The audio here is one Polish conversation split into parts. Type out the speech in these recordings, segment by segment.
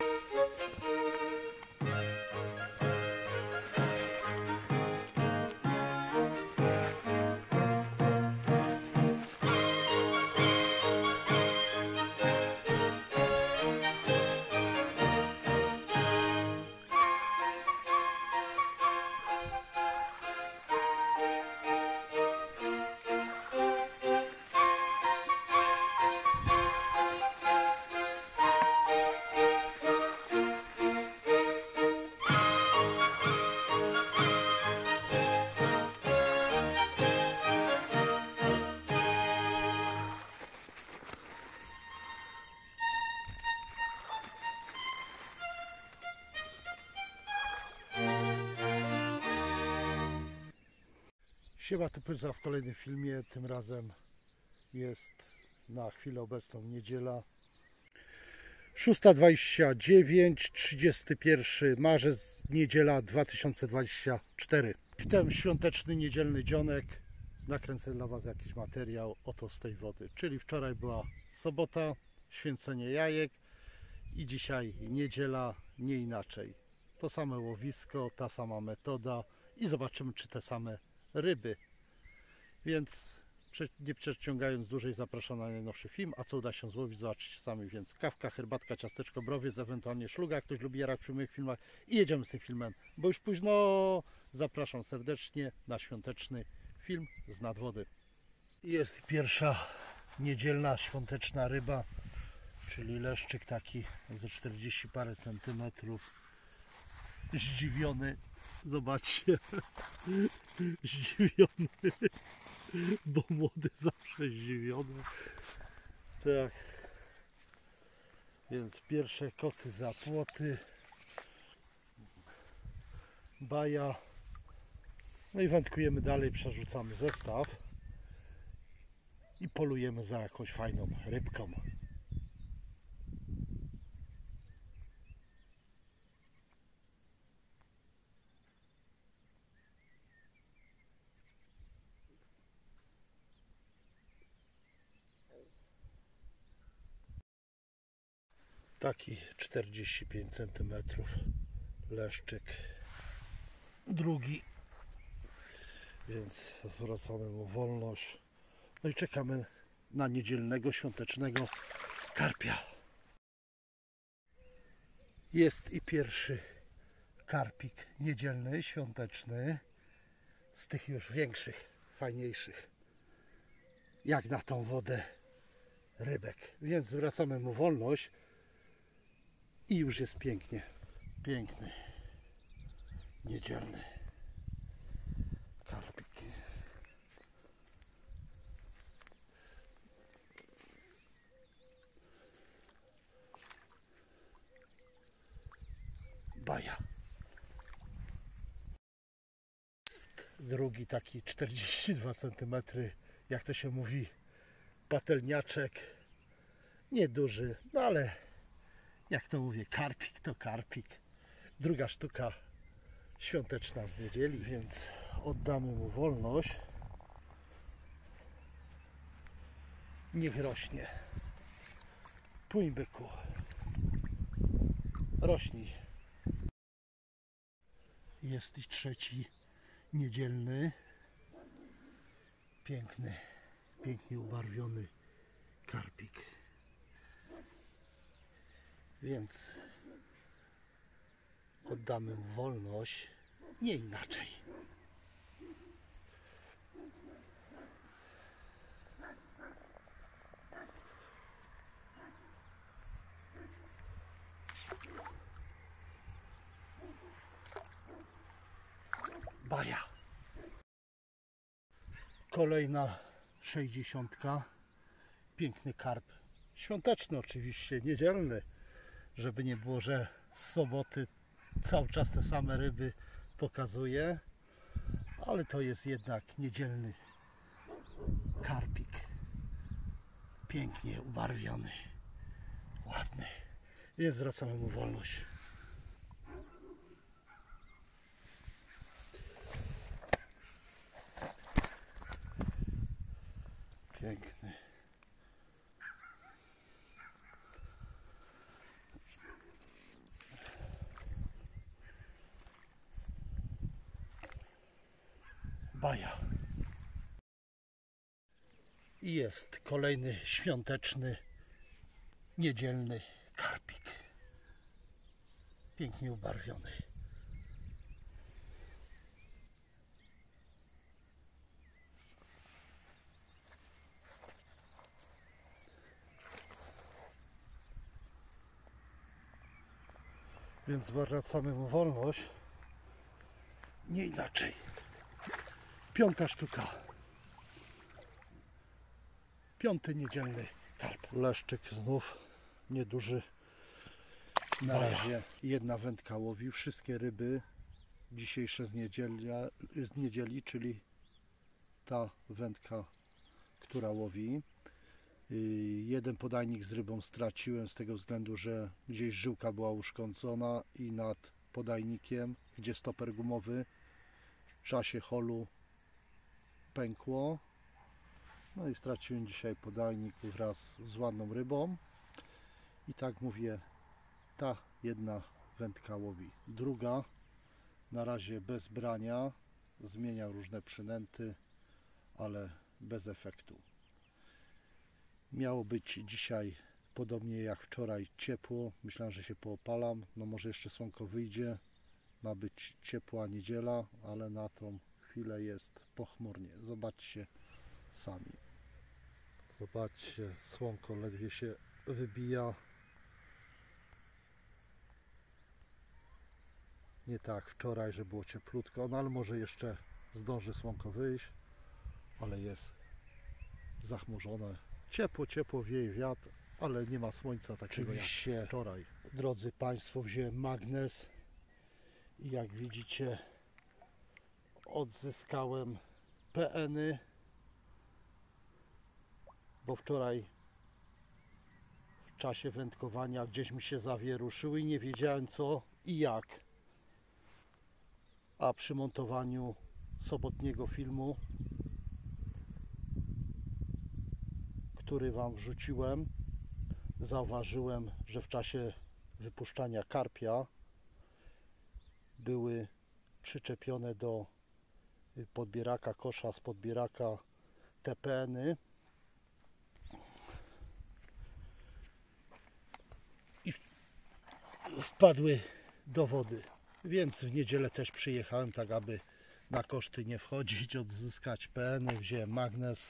Siema, tu Pyza w kolejnym filmie. Tym razem jest na chwilę obecną niedziela 6:29, 31 marzec, niedziela 2024. W ten świąteczny, niedzielny dzionek nakręcę dla Was jakiś materiał oto z tej wody. Czyli wczoraj była sobota, święcenie jajek i dzisiaj niedziela, nie inaczej. To same łowisko, ta sama metoda i zobaczymy, czy te same ryby. Więc nie przeciągając dłużej, zapraszam na najnowszy film. A co uda się złowić, zobaczycie sami. Więc kawka, herbatka, ciasteczko, browiec, ewentualnie szluga, jak ktoś lubi jarać przy moich filmach. I jedziemy z tym filmem, bo już późno. Zapraszam serdecznie na świąteczny film z nadwody. Jest pierwsza niedzielna świąteczna ryba, czyli leszczyk taki ze 40 parę centymetrów. Zdziwiony, zobaczcie, zdziwiony, bo młody zawsze zdziwiony. Tak, więc pierwsze koty za płoty, baja. No i wędkujemy dalej, przerzucamy zestaw i polujemy za jakąś fajną rybką. Taki 45 cm leszczyk, drugi, więc zwracamy mu wolność. No i czekamy na niedzielnego, świątecznego karpia. Jest i pierwszy karpik niedzielny, świąteczny, z tych już większych, fajniejszych, jak na tą wodę, rybek. Więc zwracamy mu wolność. I już jest pięknie, piękny, niedzielny karpik. Baja. Drugi taki 42 cm, jak to się mówi, patelniaczek. Nieduży, no ale jak to mówię, karpik to karpik. Druga sztuka świąteczna z niedzieli, więc oddamy mu wolność. Niech rośnie. Płyń, byku. Rośnij. Jest i trzeci niedzielny. Piękny, pięknie ubarwiony karpik. Więc oddamy mu wolność, nie inaczej. Baja. Kolejna 60. Piękny karp. Świąteczny oczywiście, niedzielny. Żeby nie było, że z soboty cały czas te same ryby pokazuję, ale to jest jednak niedzielny karpik, pięknie ubarwiony, ładny, więc zwracamy mu wolność. Piękny. I jest kolejny świąteczny, niedzielny karpik. Pięknie ubarwiony. Więc wracamy mu wolność. Nie inaczej. 5. sztuka. 5. niedzielny karp. Leszczyk znów nieduży. Na razie 1 wędka łowi. Wszystkie ryby dzisiejsze z niedzieli, czyli ta wędka, która łowi. 1 podajnik z rybą straciłem z tego względu, że gdzieś żyłka była uszkodzona i nad podajnikiem, gdzie stoper gumowy w czasie holu pękło. No i straciłem dzisiaj podajnik wraz z ładną rybą. I tak mówię, ta 1 wędka łowi. Druga na razie bez brania, zmienia różne przynęty, ale bez efektu. Miało być dzisiaj podobnie jak wczoraj ciepło. Myślałem, że się poopalam. No może jeszcze słonko wyjdzie. Ma być ciepła niedziela, ale na tą chwilę jest pochmurnie. Zobaczcie sami. Zobaczcie, słonko ledwie się wybija. Nie tak wczoraj, że było cieplutko, no ale może jeszcze zdąży słonko wyjść, ale jest zachmurzone. Ciepło, ciepło, wieje wiatr, ale nie ma słońca takiego jak wczoraj. Drodzy Państwo, wziąłem magnes i jak widzicie odzyskałem PN-y, bo wczoraj w czasie wędkowania gdzieś mi się zawieruszyły i nie wiedziałem co i jak. A przy montowaniu sobotniego filmu, który Wam wrzuciłem, zauważyłem, że w czasie wypuszczania karpia były przyczepione do podbieraka, kosza z podbieraka TPN-y i wpadły do wody. Więc w niedzielę też przyjechałem, tak aby na koszty nie wchodzić, odzyskać PN-y, wziąłem magnes.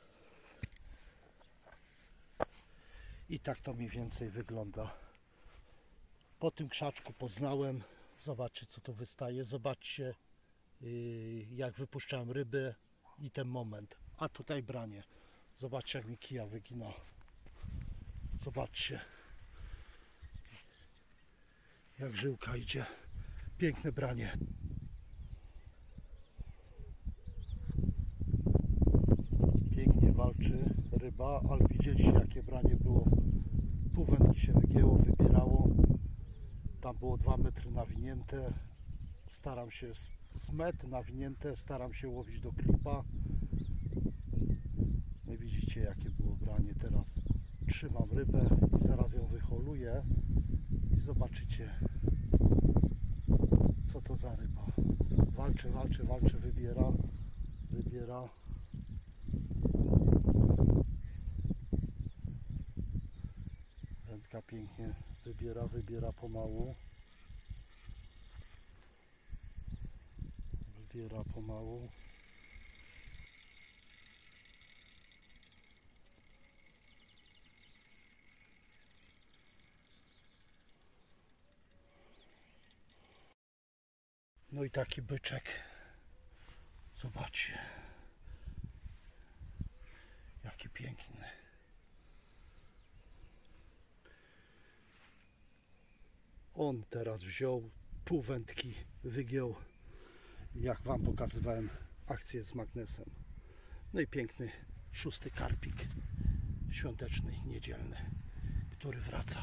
I tak to mniej więcej wygląda. Po tym krzaczku poznałem. Zobaczcie co tu wystaje. Zobaczcie jak wypuszczałem rybę i ten moment. A tutaj branie. Zobaczcie jak mi kija wygina. Zobaczcie jak żyłka idzie. Piękne branie. Pięknie walczy ryba, ale widzieliście jakie branie było. Pół wędki się wygięło, wybierało. Tam było 2 metry nawinięte. Staram się z metr nawinięte, staram się łowić do klipa. No i widzicie jakie było branie. Teraz trzymam rybę i zaraz ją wyholuję i zobaczycie co to za ryba. Walczy, walczy, walczy, wybiera. Wędka pięknie wybiera pomału. Wybiera pomału. No i taki byczek. Zobaczcie. Jaki piękny. On teraz wziął pół wędki, wygiął, jak Wam pokazywałem akcję z magnesem. No i piękny 6. karpik świąteczny, niedzielny, który wraca.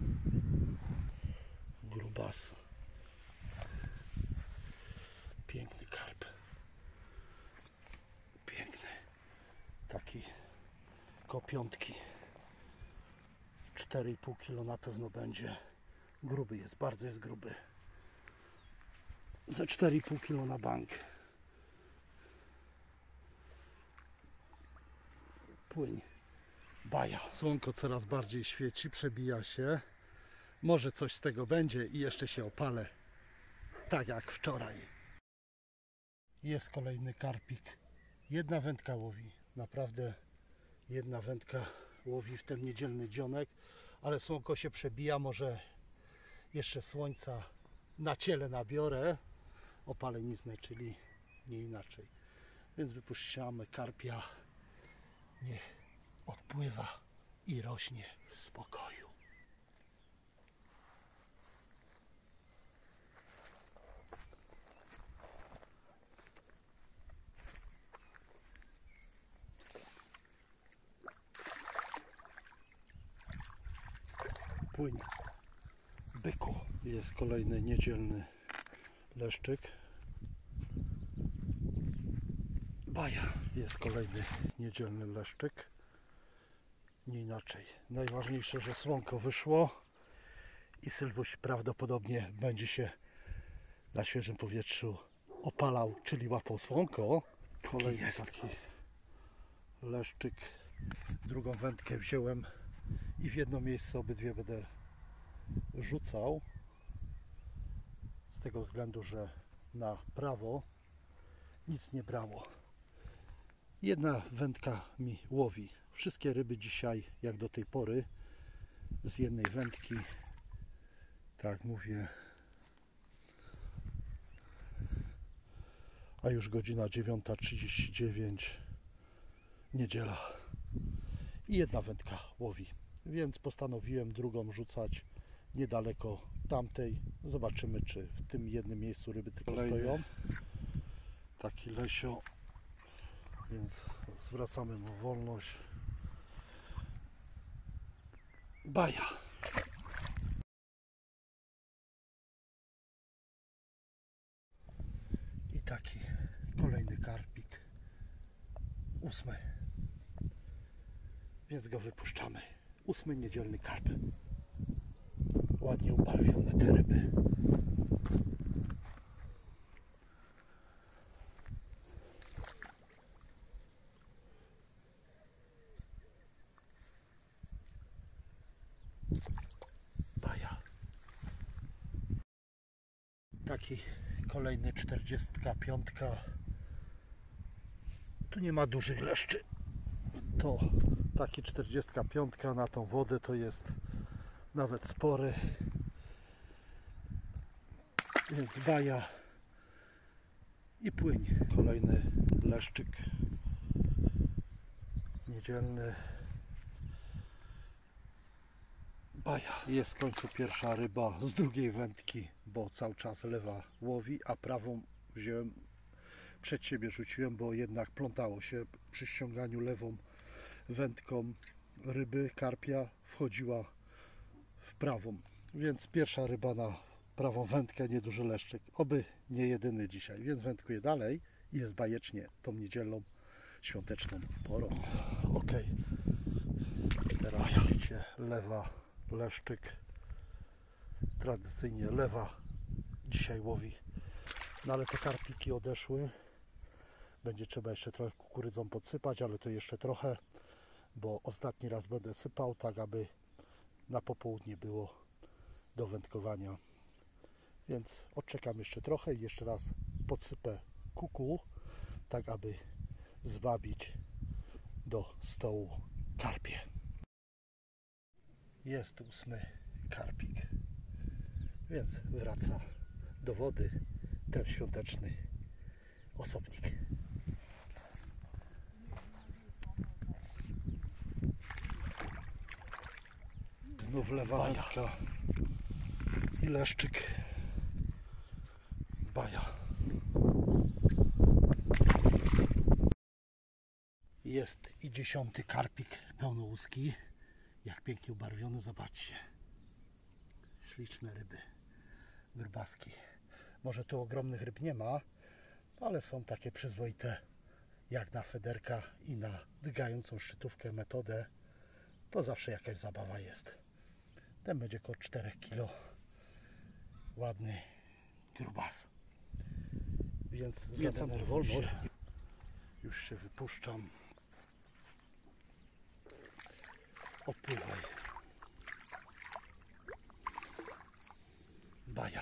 Grubas. Piękny karp. Piękny. Taki koło 5. 4,5 kg na pewno będzie. Gruby jest, bardzo jest gruby. Za 4,5 kg na bank. płyń. Baja. Słonko coraz bardziej świeci, przebija się. Może coś z tego będzie i jeszcze się opalę. Tak jak wczoraj. Jest kolejny karpik. Jedna wędka łowi. Naprawdę jedna wędka łowi w ten niedzielny dzionek. Ale słonko się przebija. Może jeszcze słońca na ciele nabiorę. Opaleniznę, czyli nie inaczej. Więc wypuszczamy karpia. Niech odpływa i rośnie w spokoju. Płyń. Byku. Jest kolejny niedzielny leszczyk. Baja. Jest kolejny niedzielny leszczyk. Nie inaczej. Najważniejsze, że słonko wyszło i Sylwuś prawdopodobnie będzie się na świeżym powietrzu opalał, czyli łapał słonko. Kolejny taki leszczyk. Drugą wędkę wziąłem i w jedno miejsce obydwie będę rzucał. Z tego względu, że na prawo nic nie brało. Jedna wędka mi łowi. Wszystkie ryby dzisiaj, jak do tej pory, z jednej wędki. Tak mówię. A już godzina 9:39. Niedziela. I jedna wędka łowi. Więc postanowiłem drugą rzucać niedaleko tamtej. Zobaczymy, czy w tym jednym miejscu ryby tylko stoją. Taki lesio. Więc zwracamy mu wolność. Baja. I taki kolejny karpik. 8. Więc go wypuszczamy. 8. niedzielny karp. Ładnie ubarwione te ryby. Baja. Taki kolejny 45. Tu nie ma dużych leszczy. To taki 45 na tą wodę to jest nawet spory. Więc baja i płyń. Kolejny leszczyk niedzielny. Baja. Jest w końcu pierwsza ryba z drugiej wędki, bo cały czas lewa łowi, a prawą wziąłem, przed siebie rzuciłem, bo jednak plątało się przy ściąganiu lewą wędką ryby, karpia wchodziła w prawą. Więc pierwsza ryba na prawą wędkę, nieduży leszczyk. Oby nie jedyny dzisiaj, więc wędkuję dalej i jest bajecznie tą niedzielną świąteczną porą. Ok. Teraz widzicie, lewa leszczyk. Tradycyjnie lewa dzisiaj łowi. No ale te karpiki odeszły. Będzie trzeba jeszcze trochę kukurydzą podsypać, ale to jeszcze trochę, bo ostatni raz będę sypał, tak aby na popołudnie było do wędkowania. Więc odczekam jeszcze trochę i jeszcze raz podsypę kuku, tak aby zwabić do stołu karpie. Jest 8. karpik, więc wraca do wody ten świąteczny osobnik. Znów lewa wędka i leszczyk. Baja. Jest i 10. karpik pełnołuski. Jak pięknie ubarwiony, zobaczcie. Śliczne ryby. Grbaski. Może tu ogromnych ryb nie ma, ale są takie przyzwoite jak na federka i na drgającą szczytówkę metodę. To zawsze jakaś zabawa jest. Ten będzie około 4 kg. Ładny grubas. Więc wracam na wolność. Już się wypuszczam. Opływaj. Baja.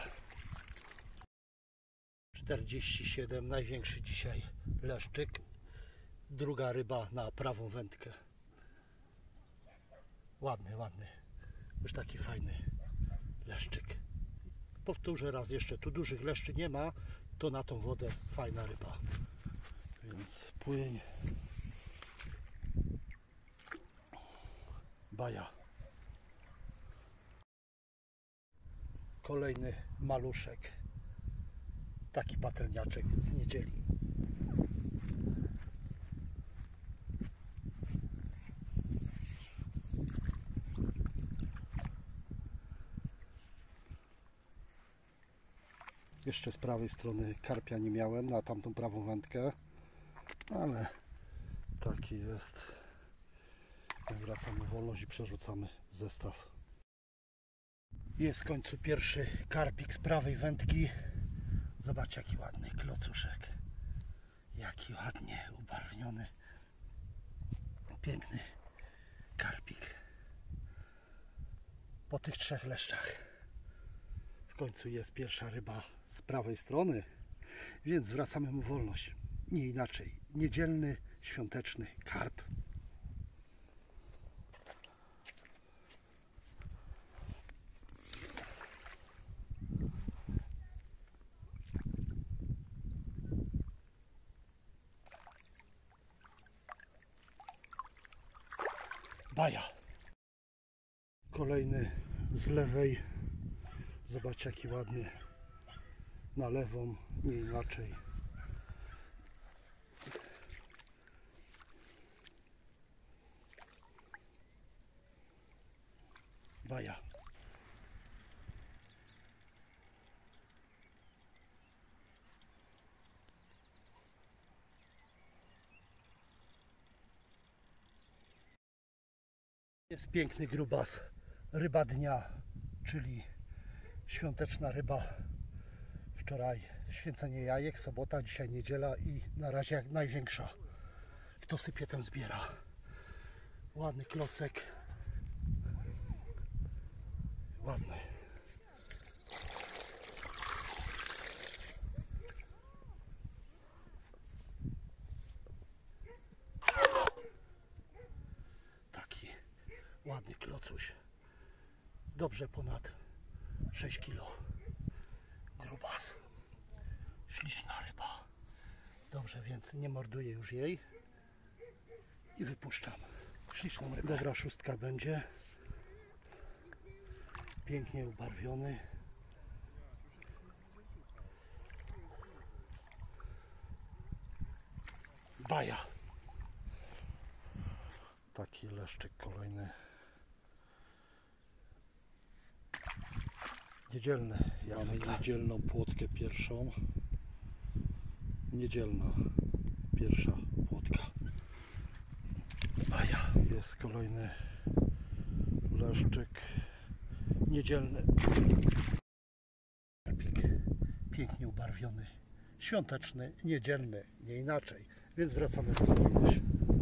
47, największy dzisiaj leszczyk. Druga ryba na prawą wędkę. Ładny, ładny. Już taki fajny leszczyk. Powtórzę raz jeszcze, tu dużych leszczy nie ma, to na tą wodę fajna ryba. Więc płyń. Baja. Kolejny maluszek. Taki patelniaczek z niedzieli. Jeszcze z prawej strony karpia nie miałem na tamtą prawą wędkę, ale taki jest. Zwracamy wolność i przerzucamy zestaw. Jest w końcu pierwszy karpik z prawej wędki. Zobaczcie, jaki ładny klocuszek. Jaki ładnie ubarwniony. Piękny karpik. Po tych trzech leszczach w końcu jest pierwsza ryba z prawej strony, więc zwracamy mu wolność. Nie inaczej. Niedzielny, świąteczny karp. Baja. Kolejny z lewej. Zobaczcie, jaki ładny. Na lewą, nie inaczej. Baja. Jest piękny grubas. Ryba dnia, czyli świąteczna ryba. Wczoraj święcenie jajek, sobota, dzisiaj niedziela i na razie jak największa. Kto sypie, ten zbiera. Ładny klocek. Ładny. Taki ładny klocuś. Dobrze ponad 6 kg. Grubas. Śliczna ryba. Dobrze, więc nie morduję już jej. I wypuszczam. Śliczną rybę. Dobra szóstka będzie. Pięknie ubarwiony. Baja. Taki leszczyk kolejny. Niedzielny. Mamy niedzielną płotkę pierwszą. Niedzielna pierwsza płotka. Baja. Jest kolejny leszczyk. Niedzielny. Pięknie ubarwiony. Świąteczny, niedzielny, nie inaczej. Więc wracamy do wolność.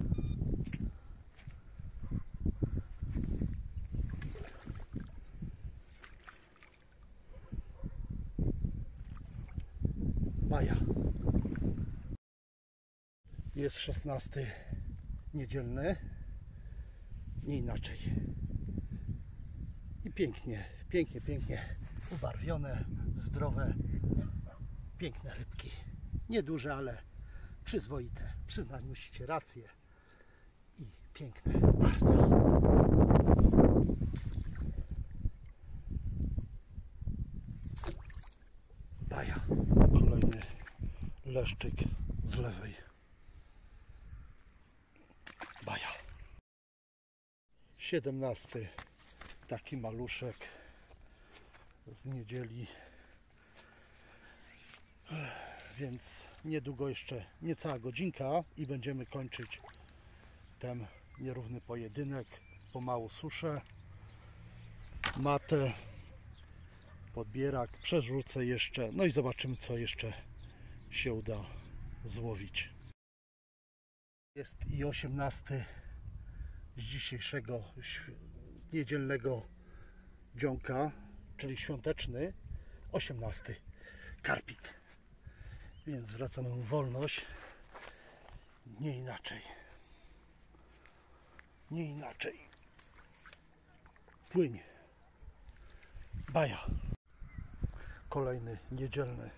Baja. Jest 16 niedzielny, nie inaczej. I pięknie, pięknie, pięknie ubarwione, zdrowe, piękne rybki. Nieduże, ale przyzwoite. Przyznać musicie rację. I piękne bardzo. Baja. Kolejny leszczyk z lewej. Baja. 17. Taki maluszek z niedzieli. Więc niedługo jeszcze niecała godzinka i będziemy kończyć ten nierówny pojedynek. Pomału suszę matę, podbierak, przerzucę jeszcze, no i zobaczymy, co jeszcze się uda złowić. Jest i 18 z dzisiejszego niedzielnego dzionka, czyli świąteczny 18 karpik. Więc zwracamy mu wolność. Nie inaczej. Nie inaczej. Płyń. Baja. Kolejny niedzielny.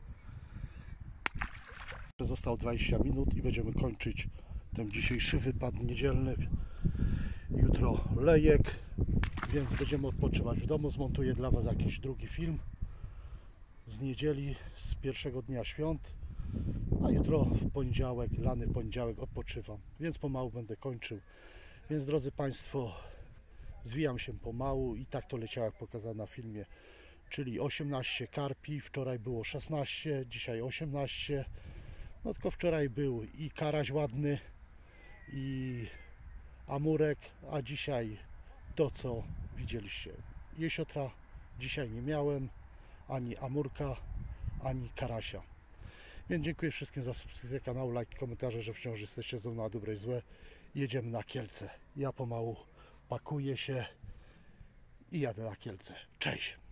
Zostało 20 minut i będziemy kończyć ten dzisiejszy wypad niedzielny. Jutro lejek, więc będziemy odpoczywać w domu. Zmontuję dla Was jakiś drugi film z niedzieli, z pierwszego dnia świąt. A jutro w poniedziałek, lany poniedziałek odpoczywam, więc pomału będę kończył. Więc drodzy Państwo, zwijam się pomału i tak to leciało, jak pokazałem na filmie. Czyli 18 karpi, wczoraj było 16, dzisiaj 18. No tylko wczoraj był i karaś ładny, i amurek, a dzisiaj to, co widzieliście. Jesiotra dzisiaj nie miałem, ani amurka, ani karasia. Więc dziękuję wszystkim za subskrypcję kanału, like, komentarze, że wciąż jesteście ze mną na dobre i złe. Jedziemy na Kielce. Ja pomału pakuję się i jadę na Kielce. Cześć!